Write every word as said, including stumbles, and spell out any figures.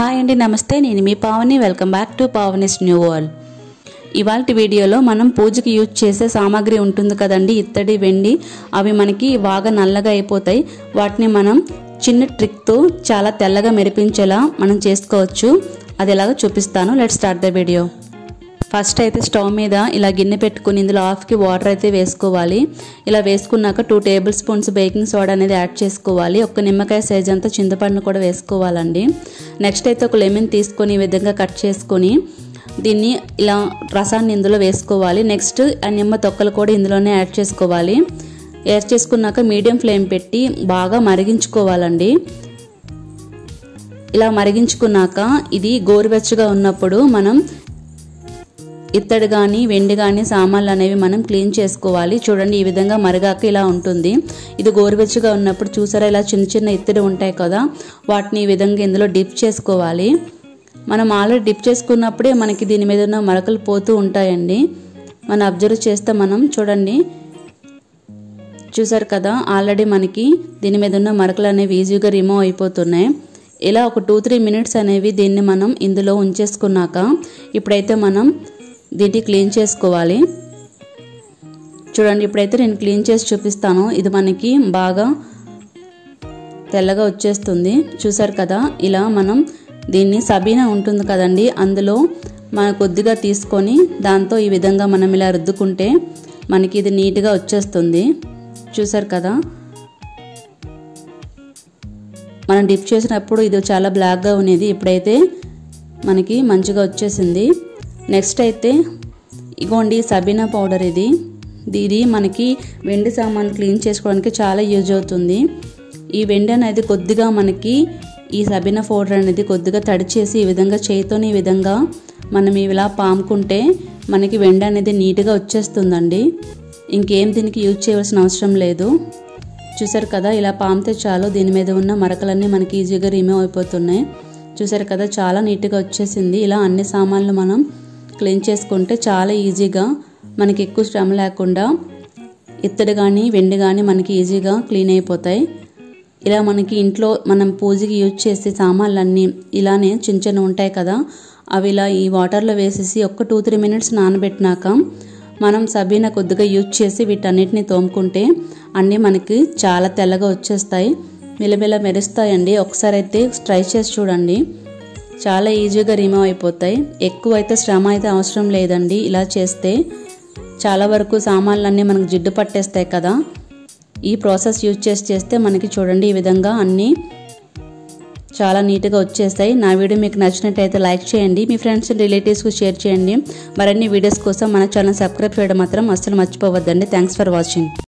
Hi అండి, నమస్తే. నేను మీ Pavani. Welcome back to Pavani's new world. ఇవాల్టి వీడియోలో మనం పూజకి యూజ్ చేసే సామాగ్రి ఉంటుంది కదండి, ఇత్తడి, వెండి. అవి మనకి బాగా నల్లగా అయిపోతాయి. వాటిని మనం చిన్న ట్రిక్తో చాలా తెల్లగా మెరిపించేలా మనం చేసుకోవచ్చు. అది ఎలాగో చూపిస్తాను. Let's start the video. First అయితే స్టవ్ మీద ఇలా గిన్నె పెట్టుకుని ఇందులో హాఫ్కి వాటర్ అయితే వేసుకోవాలి. ఇలా వేసుకున్నాక two table spoons baking soda అనేది యాడ్ చేసుకోవాలి. ఒక నిమ్మకాయ సైజ్ అంతా చింతపండు కూడా వేసుకోవాలండి. నెక్స్ట్ అయితే ఒక లెమన్ తీసుకొని ఈ విధంగా కట్ చేసుకొని దీన్ని ఇలా రసాన్ని ఇందులో వేసుకోవాలి. నెక్స్ట్ ఆ నిమ్మ తొక్కలు కూడా ఇందులోనే యాడ్ చేసుకోవాలి. యాడ్ చేసుకున్నాక మీడియం ఫ్లేమ్ పెట్టి బాగా మరిగించుకోవాలండి. ఇలా మరిగించుకున్నాక ఇది గోరువెచ్చగా ఉన్నప్పుడు మనం ఇత్తడి కానీ వెండి కానీ సామాన్లు అనేవి మనం క్లీన్ చేసుకోవాలి. చూడండి, ఈ విధంగా మరిగాక ఇలా ఉంటుంది. ఇది గోరువెచ్చగా ఉన్నప్పుడు చూసారా, ఇలా చిన్న చిన్న ఇత్తడి ఉంటాయి కదా, వాటిని ఈ విధంగా ఇందులో డిప్ చేసుకోవాలి. మనం ఆల్రెడీ డిప్ చేసుకున్నప్పుడే మనకి దీని మీద ఉన్న మరకలు పోతూ ఉంటాయండి. మనం అబ్జర్వ్ చేస్తే మనం చూడండి, చూసారు కదా, ఆల్రెడీ మనకి దీని మీద ఉన్న మరకలు అనేవి ఈజీగా రిమూవ్ అయిపోతున్నాయి. ఇలా ఒక టూ త్రీ మినిట్స్ అనేవి దీన్ని మనం ఇందులో ఉంచేసుకున్నాక ఇప్పుడైతే మనం దీన్ని క్లీన్ చేసుకోవాలి. చూడండి, ఇప్పుడైతే నేను క్లీన్ చేసి చూపిస్తాను. ఇది మనకి బాగా తెల్లగా వచ్చేస్తుంది. చూసారు కదా, ఇలా మనం దీన్ని సబీనా ఉంటుంది కదండి, అందులో మనం కొద్దిగా తీసుకొని దాంతో ఈ విధంగా మనం ఇలా రుద్దుకుంటే మనకి ఇది నీట్గా వచ్చేస్తుంది. చూసారు కదా, మనం డిప్ చేసినప్పుడు ఇది చాలా బ్లాక్గా ఉండేది, ఇప్పుడైతే మనకి మంచిగా వచ్చేసింది. నెక్స్ట్ అయితే ఇగోండి సబీనా పౌడర్. ఇది ఇది మనకి వెండి సామాన్లు క్లీన్ చేసుకోవడానికి చాలా యూజ్ అవుతుంది. ఈ వెండి అనేది కొద్దిగా మనకి ఈ సబీనా పౌడర్ అనేది కొద్దిగా తడిచేసి ఈ విధంగా చేతితోని ఈ విధంగా మనం ఇలా పాముకుంటే మనకి వెండి అనేది నీట్గా వచ్చేస్తుందండి. ఇంకేం దీనికి యూజ్ చేయవలసిన అవసరం లేదు. చూసారు కదా, ఇలా పామితే చాలు, దీని మీద ఉన్న మరకలన్నీ మనకి ఈజీగా రిమూవ్ అయిపోతున్నాయి. చూసారు కదా, చాలా నీట్గా వచ్చేసింది. ఇలా అన్ని సామాన్లు మనం క్లీన్ చేసుకుంటే చాలా ఈజీగా, మనకి ఎక్కువ శ్రమ లేకుండా ఇత్తడి కానీ వెండి కానీ మనకి ఈజీగా క్లీన్ అయిపోతాయి. ఇలా మనకి ఇంట్లో మనం పూజకి యూజ్ చేసే సామాన్లన్నీ ఇలానే చిన్న చిన్న ఉంటాయి కదా, అవి ఇలా ఈ వాటర్లో వేసేసి ఒక టూ త్రీ మినిట్స్ నానబెట్టినాక మనం సబీనా కొద్దిగా యూజ్ చేసి వీటన్నిటిని తోముకుంటే అన్నీ మనకి చాలా తెల్లగా వచ్చేస్తాయి, మిలమిల మెరుస్తాయండి. ఒకసారి అయితే ట్రై చేసి చూడండి, చాలా ఈజీగా రిమూవ్ అయిపోతాయి. ఎక్కువ అయితే శ్రమ అయితే అవసరం లేదండి. ఇలా చేస్తే చాలా వరకు సామాన్లన్నీ మనకు జిడ్డు పట్టేస్తాయి కదా, ఈ ప్రాసెస్ యూజ్ చేసి చేస్తే మనకి చూడండి ఈ విధంగా అన్నీ చాలా నీట్గా వచ్చేస్తాయి. నా వీడియో మీకు నచ్చినట్టయితే లైక్ చేయండి, మీ ఫ్రెండ్స్ అండ్ రిలేటివ్స్కి షేర్ చేయండి. మరిన్ని వీడియోస్ కోసం మన ఛానల్ సబ్స్క్రైబ్ చేయడం మాత్రం అస్సలు మర్చిపోవద్దండి. Thanks for watching.